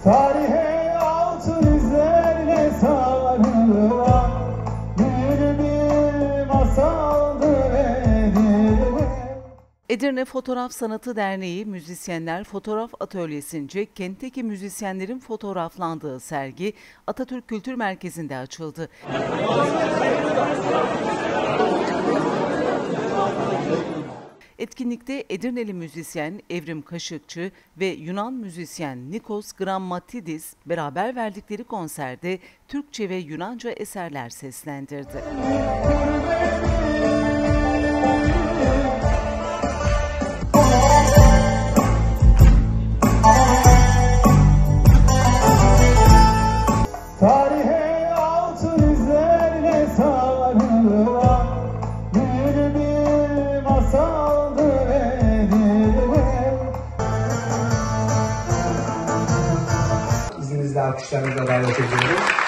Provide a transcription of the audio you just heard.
Tarihe altın izlerle sarılan bir masaldır Edirne. Edirne Fotoğraf Sanatı Derneği Müzisyenler Fotoğraf Atölyesi'nce kentteki müzisyenlerin fotoğraflandığı sergi Atatürk Kültür Merkezi'nde açıldı. Etkinlikte Edirneli müzisyen Evrim Kaşıkçı ve Yunan müzisyen Nikos Grammatidis beraber verdikleri konserde Türkçe ve Yunanca eserler seslendirdi. Tarihe altın izlerle sarılan bir masaldır Edirne. İzninizle alkışlarınıza davet ediyorum.